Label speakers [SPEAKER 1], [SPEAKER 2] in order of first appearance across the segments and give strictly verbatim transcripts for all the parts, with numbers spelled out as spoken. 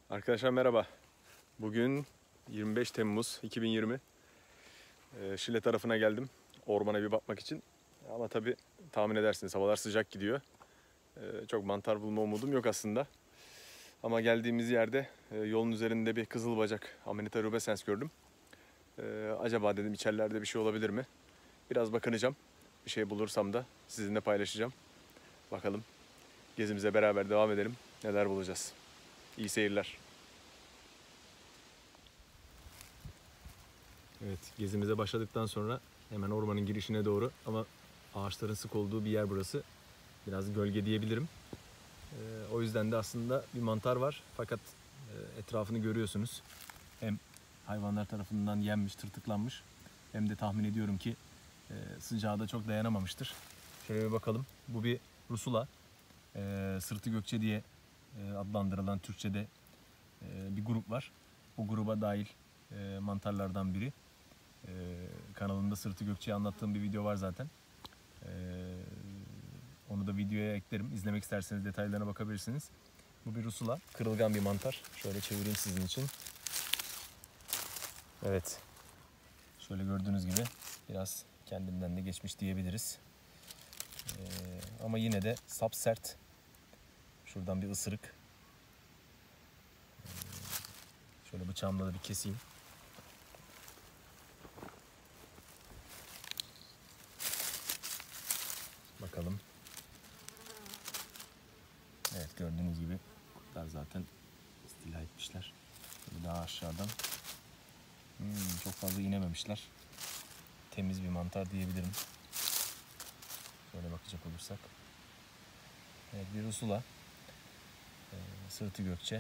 [SPEAKER 1] Arkadaşlar merhaba. Bugün yirmi beş Temmuz iki bin yirmi. Ee, Şile tarafına geldim. Ormana bir bakmak için. Ama tabii tahmin edersiniz havalar sıcak gidiyor. Ee, çok mantar bulma umudum yok aslında. Ama geldiğimiz yerde e, yolun üzerinde bir kızılbacak Amanita rubescens gördüm. Ee, acaba dedim içerilerde bir şey olabilir mi? Biraz bakınacağım. Bir şey bulursam da sizinle paylaşacağım. Bakalım. Gezimize beraber devam edelim. Neler bulacağız. İyi seyirler. Evet, gezimize başladıktan sonra hemen ormanın girişine doğru ama ağaçların sık olduğu bir yer burası. Biraz gölge diyebilirim. Ee, o yüzden de aslında bir mantar var fakat e, etrafını görüyorsunuz. Hem hayvanlar tarafından yenmiş, tırtıklanmış hem de tahmin ediyorum ki e, sıcağa da çok dayanamamıştır. Şöyle bir bakalım. Bu bir rusula. E, sırtı gökçe diye e, adlandırılan Türkçe'de e, bir grup var. O gruba dahil e, mantarlardan biri. Ee, kanalımda sırtı gökçeyi anlattığım bir video var zaten. Ee, onu da videoya eklerim. İzlemek isterseniz detaylarına bakabilirsiniz. Bu bir rusula. Kırılgan bir mantar. Şöyle çevireyim sizin için. Evet. Şöyle gördüğünüz gibi biraz kendinden de geçmiş diyebiliriz. Ee, ama yine de sap sert. Şuradan bir ısırık. Ee, şöyle bıçağımla da bir keseyim. Bakalım. Evet, gördüğünüz gibi kurtlar zaten istila etmişler. Böyle daha aşağıdan. Hmm, çok fazla inememişler. Temiz bir mantar diyebilirim. Şöyle bakacak olursak. Evet, bir rusula. Ee, sırtı gökçe.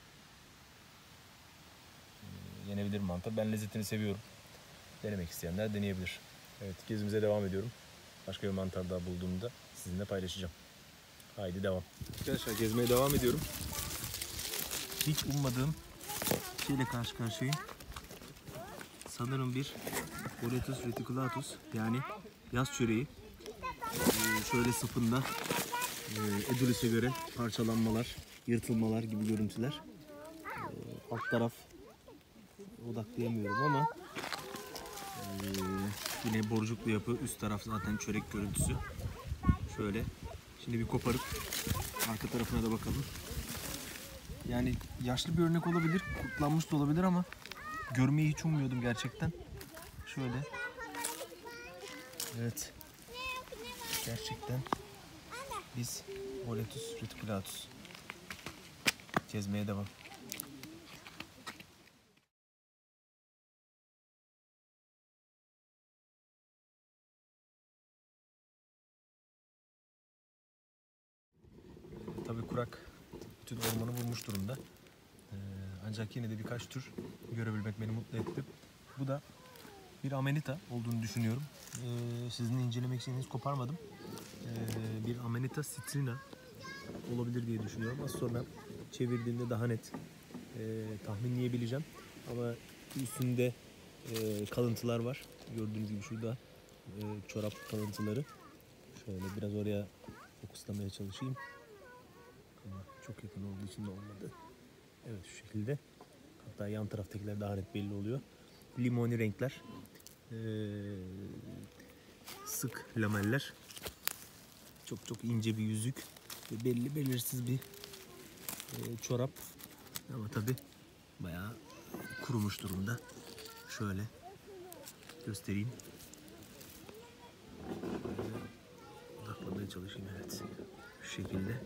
[SPEAKER 1] Ee, yenebilir mantar. Ben lezzetini seviyorum. Denemek isteyenler deneyebilir. Evet, gezimize devam ediyorum. Başka bir mantar daha bulduğumda sizinle paylaşacağım. Haydi devam. Arkadaşlar gezmeye devam ediyorum. Hiç ummadığım şeyle karşı karşıyayım. Sanırım bir Boletus reticulatus yani yaz çöreği. Ee, şöyle sapında e, Edulis'e göre parçalanmalar, yırtılmalar gibi görüntüler. Ee, alt taraf odaklayamıyorum ama e, yine borucuklu yapı, üst taraf zaten çörek görüntüsü. Şöyle şimdi bir koparıp arka tarafına da bakalım. Yani yaşlı bir örnek olabilir, kurtlanmış da olabilir ama görmeyi hiç ummuyordum gerçekten. Şöyle. Evet. Gerçekten biz Boletus reticulatus gezmeye devam. Tabii kurak bütün ormanı vurmuş durumda. Ee, ancak yine de birkaç tür görebilmek beni mutlu etti. Bu da bir Amanita olduğunu düşünüyorum. Ee, sizin incelemek için henüz koparmadım. Ee, bir Amanita citrina olabilir diye düşünüyorum. Az sonra çevirdiğimde daha net e, tahminleyebileceğim. Ama üstünde e, kalıntılar var. Gördüğünüz gibi şurada e, çorap kalıntıları. Şöyle biraz oraya fokuslamaya çalışayım. Ama çok yakın olduğu için de olmadı. Evet, şu şekilde. Hatta yan taraftakiler daha net belli oluyor. Limoni renkler. Ee, sık lameller. Çok çok ince bir yüzük. Ve belli belirsiz bir e, çorap. Ama tabi bayağı kurumuş durumda. Şöyle göstereyim. Ee, odaklamaya çalışayım. Evet. Şu şekilde.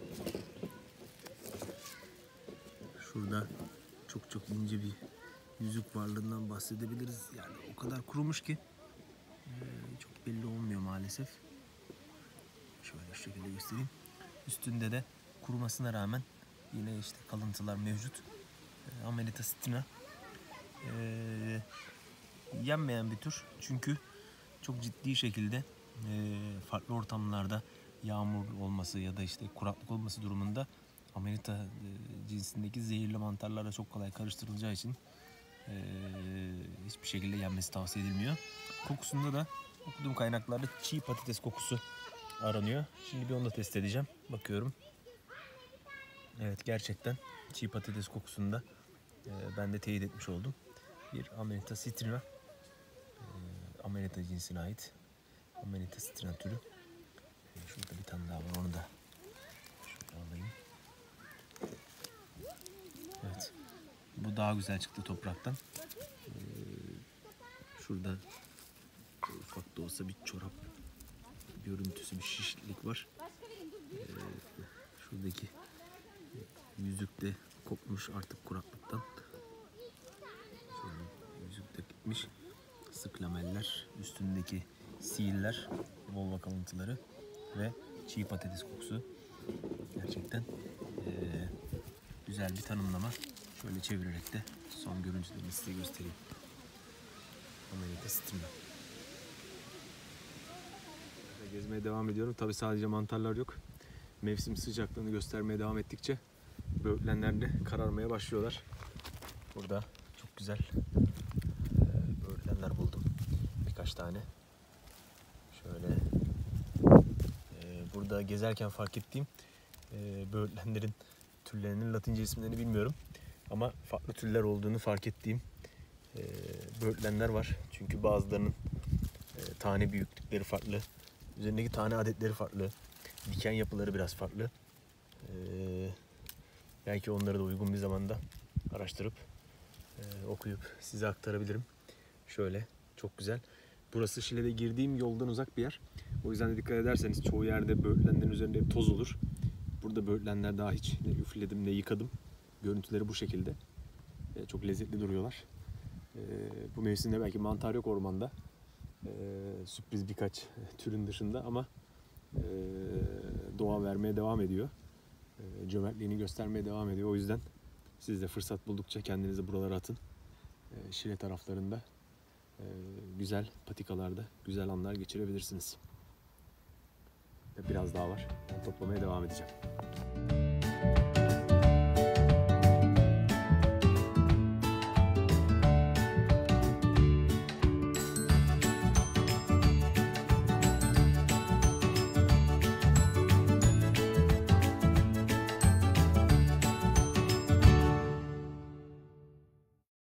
[SPEAKER 1] Şurada çok çok ince bir yüzük varlığından bahsedebiliriz. Yani o kadar kurumuş ki e, çok belli olmuyor maalesef. Şöyle şu şekilde göstereyim. Üstünde de kurumasına rağmen yine işte kalıntılar mevcut. E, Amanita citrina. E, yenmeyen bir tür. Çünkü çok ciddi şekilde e, farklı ortamlarda yağmur olması ya da işte kuraklık olması durumunda Amanita e, cinsindeki zehirli mantarlarla çok kolay karıştırılacağı için e, hiçbir şekilde yenmesi tavsiye edilmiyor. Kokusunda da okuduğum kaynaklarda çiğ patates kokusu aranıyor. Şimdi bir onu da test edeceğim. Bakıyorum. Evet, gerçekten çiğ patates kokusunda e, ben de teyit etmiş oldum. Bir Amanita citrina, e, Amanita cinsine ait Amanita citrina türü. E, şurada bir tane daha var, onu da şöyle alayım. Evet, bu daha güzel çıktı topraktan. E, şurada ufak da olsa bir çorap görüntüsü, bir şişlik var. E, şuradaki yüzük de kopmuş artık kuraklıktan. Şöyle yüzük de gitmiş. Sık lameller, üstündeki sihirler, volva kalıntıları ve çiğ patates kokusu. Gerçekten ee, güzel bir tanımlama. Şöyle çevirerek de son görüntülerini size göstereyim. Amanita citrina. Gezmeye devam ediyorum. Tabii sadece mantarlar yok. Mevsim sıcaklığını göstermeye devam ettikçe böğürtlenler de kararmaya başlıyorlar. Burada çok güzel e, böğürtlenler buldum. Birkaç tane. Şöyle e, burada gezerken fark ettiğim e, böğürtlenlerin türlerinin Latince isimlerini bilmiyorum. Ama farklı türler olduğunu fark ettiğim e, böğürtlenler var. Çünkü bazılarının e, tane büyüklükleri farklı. Üzerindeki tane adetleri farklı. Diken yapıları biraz farklı. Ee, belki onları da uygun bir zamanda araştırıp e, okuyup size aktarabilirim. Şöyle çok güzel. Burası Şile'de girdiğim yoldan uzak bir yer. O yüzden de dikkat ederseniz çoğu yerde böğürtlenlerin üzerinde hep toz olur. Burada böğürtlenler daha hiç ne üfledim ne yıkadım. Görüntüleri bu şekilde. E, çok lezzetli duruyorlar. E, bu mevsimde belki mantar yok ormanda. E, sürpriz birkaç türün dışında ama e, doğa vermeye devam ediyor. E, cömertliğini göstermeye devam ediyor. O yüzden siz de fırsat buldukça kendinizi buralara atın. E, Şile taraflarında e, güzel patikalarda güzel anlar geçirebilirsiniz. Biraz daha var. Ben toplamaya devam edeceğim.